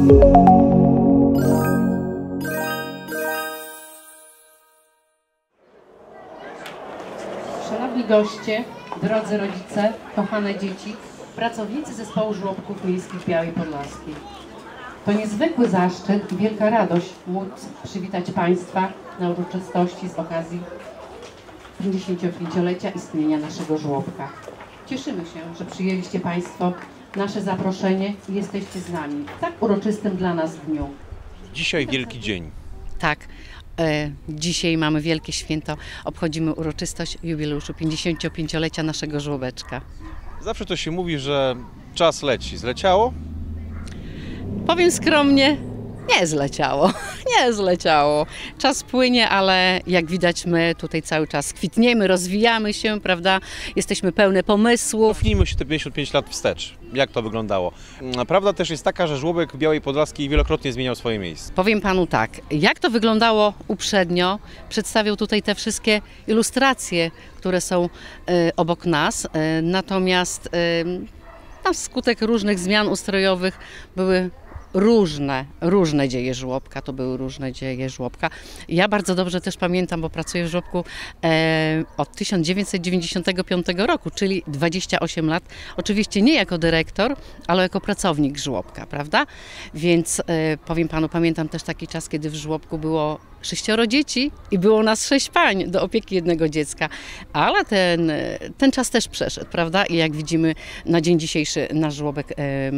Szanowni goście, drodzy rodzice, kochane dzieci, pracownicy Zespołu Żłobków Miejskich w Białej Podlaskiej. To niezwykły zaszczyt i wielka radość móc przywitać Państwa na uroczystości z okazji 55-lecia istnienia naszego żłobka. Cieszymy się, że przyjęliście Państwo nasze zaproszenie i jesteście z nami w tak uroczystym dla nas dniu. Dzisiaj wielki dzień. Tak, dzisiaj mamy wielkie święto, obchodzimy uroczystość jubileuszu 55-lecia naszego żłobeczka. Zawsze to się mówi, że czas leci. Zleciało? Powiem skromnie, nie zleciało, nie zleciało. Czas płynie, ale jak widać my tutaj cały czas kwitniemy, rozwijamy się, prawda? Jesteśmy pełne pomysłów. Cofnijmy się te 55 lat wstecz. Jak to wyglądało? Prawda też jest taka, że żłobek w Białej Podlaskiej wielokrotnie zmieniał swoje miejsce. Powiem Panu tak, jak to wyglądało uprzednio, przedstawią tutaj te wszystkie ilustracje, które są obok nas, natomiast na skutek różnych zmian ustrojowych były różne dzieje żłobka, to były różne dzieje żłobka. Ja bardzo dobrze też pamiętam, bo pracuję w żłobku od 1995 roku, czyli 28 lat. Oczywiście nie jako dyrektor, ale jako pracownik żłobka, prawda? Więc powiem Panu, pamiętam też taki czas, kiedy w żłobku było 6 dzieci i było nas 6 pań do opieki jednego dziecka, ale ten czas też przeszedł, prawda? I jak widzimy na dzień dzisiejszy nasz żłobek,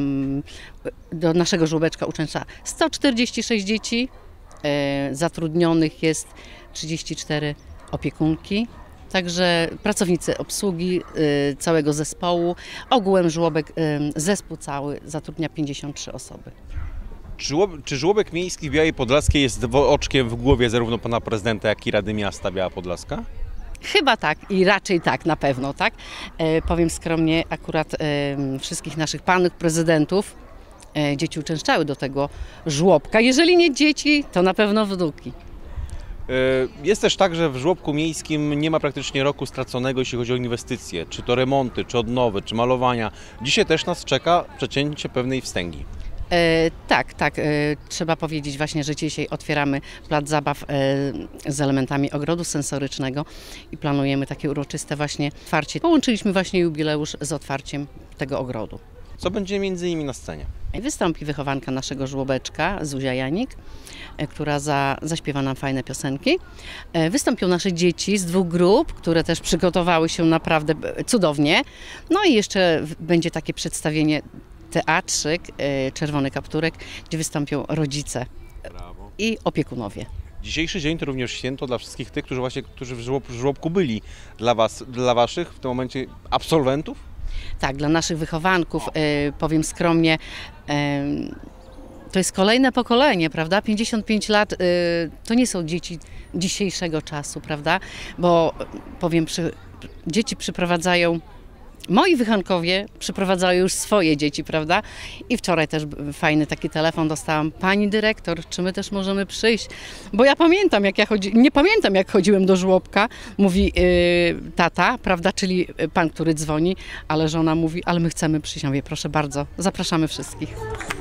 do naszego żłobeczka uczęszcza 146 dzieci, zatrudnionych jest 34 opiekunki, także pracownicy obsługi całego zespołu, ogółem żłobek, zespół cały zatrudnia 53 osoby. Czy żłobek miejski w Białej Podlaskiej jest oczkiem w głowie zarówno pana prezydenta, jak i Rady Miasta Biała Podlaska? Chyba tak i raczej tak, na pewno tak. Powiem skromnie, akurat wszystkich naszych panów prezydentów dzieci uczęszczały do tego żłobka. Jeżeli nie dzieci, to na pewno wnuki. Jest też tak, że w żłobku miejskim nie ma praktycznie roku straconego, jeśli chodzi o inwestycje, czy to remonty, czy odnowy, czy malowania. Dzisiaj też nas czeka przecięcie pewnej wstęgi. Tak, trzeba powiedzieć właśnie, że dzisiaj otwieramy plac zabaw z elementami ogrodu sensorycznego i planujemy takie uroczyste właśnie otwarcie. Połączyliśmy właśnie jubileusz z otwarciem tego ogrodu. Co będzie między innymi na scenie? Wystąpi wychowanka naszego żłobeczka, Zuzia Janik, która zaśpiewa nam fajne piosenki. Wystąpią nasze dzieci z 2 grup, które też przygotowały się naprawdę cudownie. No i jeszcze będzie takie przedstawienie, teatrzyk, Czerwony Kapturek, gdzie wystąpią rodzice i opiekunowie. Dzisiejszy dzień to również święto dla wszystkich tych, którzy w żłobku byli. Dla waszych w tym momencie absolwentów? Tak, dla naszych wychowanków, powiem skromnie, to jest kolejne pokolenie, prawda? 55 lat to nie są dzieci dzisiejszego czasu, prawda? Bo powiem, dzieci przyprowadzają, moi wychowankowie przyprowadzają już swoje dzieci, prawda? I wczoraj też fajny taki telefon dostałam. Pani dyrektor, czy my też możemy przyjść? Bo ja pamiętam, nie pamiętam jak chodziłem do żłobka, mówi tata, prawda? Czyli pan, który dzwoni, ale żona mówi, ale my chcemy przyjść. Ja mówię, proszę bardzo, zapraszamy wszystkich.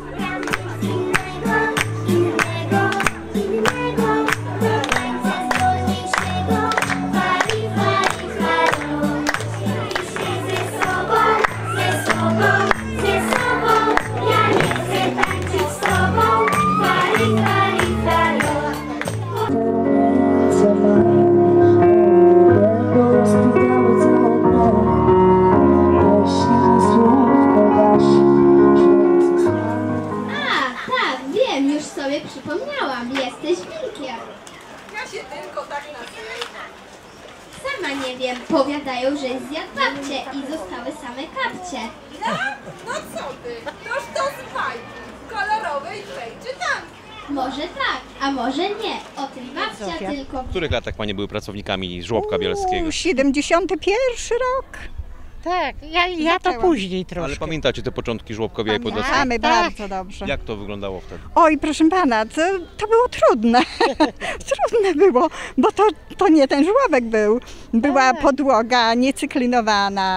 Przypomniałam, jesteś wilkiem. Ja się tylko tak nazywam. Sama nie wiem, powiadają, że zjadł babcię i zostały same kapcie. No co ty? Toż to z bajki kolorowej twej czytanki. Może tak, a może nie. O tym babcia tylko... W których latach panie były pracownikami żłobka bielskiego? 71 rok. Tak, ja to później troszkę. Ale pamiętacie te początki żłobka Białej Podlaskiej? Pamiętamy bardzo dobrze. Jak to wyglądało wtedy? Oj, proszę pana, to było trudne. Trudne było, bo to nie ten żłobek był. Była podłoga niecyklinowana,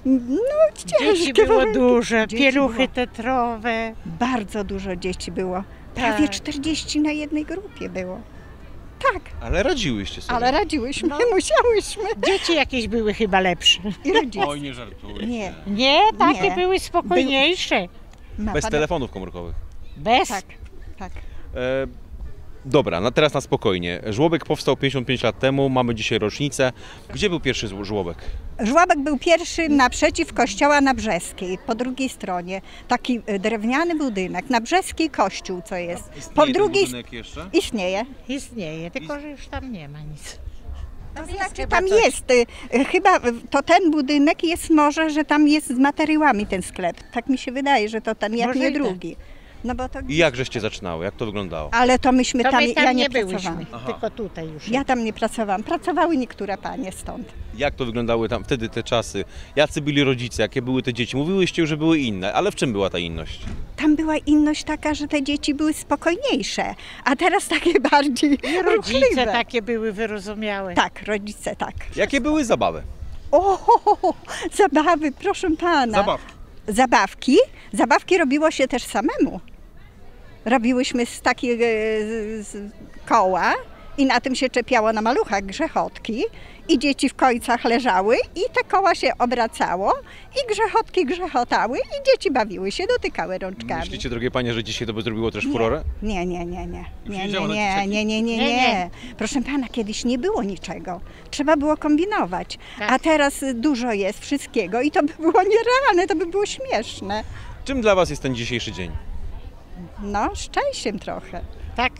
No, Dzieci ciężkie było warunki. dużo, Dzieci pieluchy było. tetrowe. Bardzo dużo dzieci było. Prawie Tak. 40 na jednej grupie było. Tak, Ale radziłyście sobie. ale radziłyśmy, musiałyśmy. Dzieci jakieś były chyba lepsze. I rodzice. Oj, nie żartuję. Nie, Nie, takie Nie. były spokojniejsze. ma Bez pan- telefonów komórkowych. Bez. Tak, tak. E, dobra, teraz na spokojnie. Żłobek powstał 55 lat temu, mamy dzisiaj rocznicę. Gdzie był pierwszy żłobek? Żłobek był pierwszy naprzeciw kościoła na Brzeskiej, po drugiej stronie. Taki drewniany budynek, na Brzeskiej kościół, co jest. Po drugiej jeszcze? istnieje. Istnieje, tylko że już tam nie ma nic. To jest znaczy chyba tam coś. jest, chyba to ten budynek jest może, że tam jest z materiałami ten sklep. Tak mi się wydaje, że to ten, jak Może nie i tak. drugi. No bo to I jak żeście zaczynały? Jak to wyglądało? Ale to myśmy To tam, my tam ja nie nie byłyśmy, pracowałam. tylko tutaj już. Ja tam nie pracowałam. Pracowały niektóre panie stąd. Jak to wyglądały tam wtedy te czasy? Jacy byli rodzice? Jakie były te dzieci? Mówiłyście, że były inne, ale w czym była ta inność? Tam była inność taka, że te dzieci były spokojniejsze, a teraz takie bardziej Rodzice ruchliwe. takie były wyrozumiałe. Tak, rodzice tak. Jakie były zabawy? O, zabawy, proszę pana. Zabawki. Zabawki robiło się też samemu. Robiłyśmy z takiego koła i na tym się czepiało na maluchach grzechotki i dzieci w końcach leżały i te koła się obracało i grzechotki grzechotały i dzieci bawiły się, dotykały rączkami. Myślicie, drogie panie, że dzisiaj to by zrobiło też Nie. furorę? Nie. Już nie działa na dzieciaki? Nie. Proszę pana, kiedyś nie było niczego. Trzeba było kombinować. Tak. A teraz dużo jest wszystkiego i to by było nierealne, to by było śmieszne. Czym dla was jest ten dzisiejszy dzień? No, szczęściem trochę. Tak,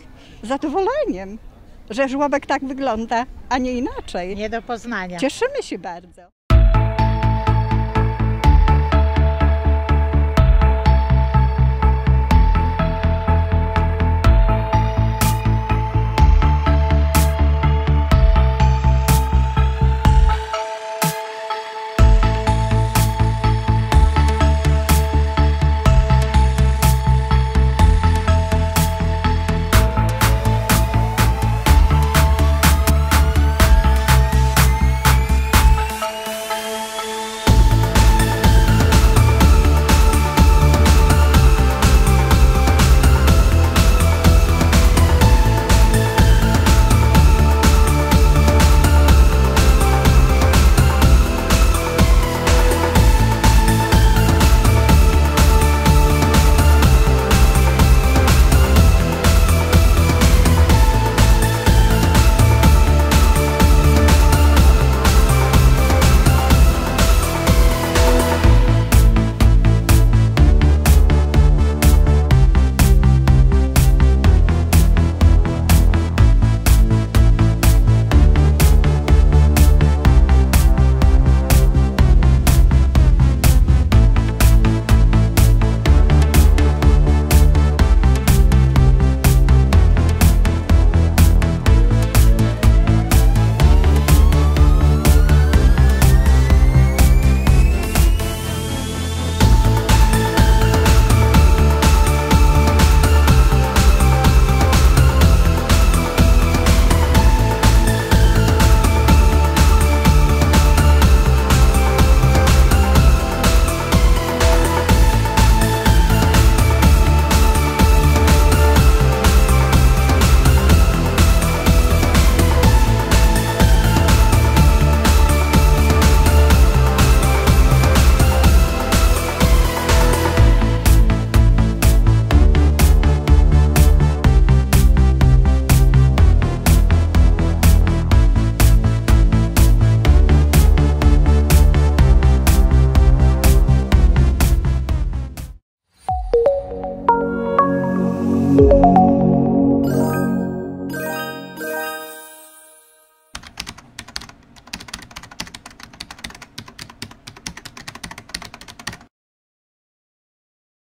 Zadowoleniem, że żłobek tak wygląda, a nie inaczej. nie do poznania. Cieszymy się bardzo.